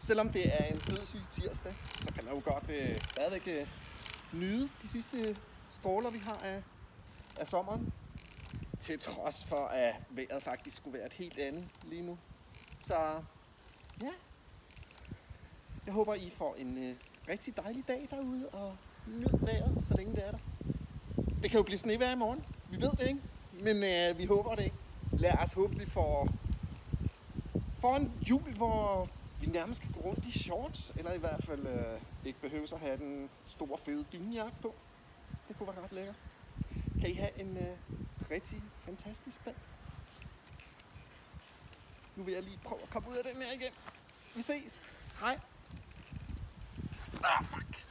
Selvom det er en dødssyg tirsdag, så kan man jo godt stadigvæk nyde de sidste stråler, vi har af sommeren. Til trods for, at vejret faktisk skulle være et helt andet lige nu. Så ja, jeg håber, I får en rigtig dejlig dag derude og nyd vejret, så længe det er der. Det kan jo blive snevejr i morgen. Vi ved det ikke, men vi håber det ikke. Lad os håbe, vi får en jul, hvor vi nærmest kan gå rundt i shorts, eller i hvert fald ikke behøver at have den store fede dynjakke på. Det kunne være ret lækkert. Kan I have en rigtig fantastisk dag. Nu vil jeg lige prøve at komme ud af den her igen. Vi ses. Hej. Ah, fuck.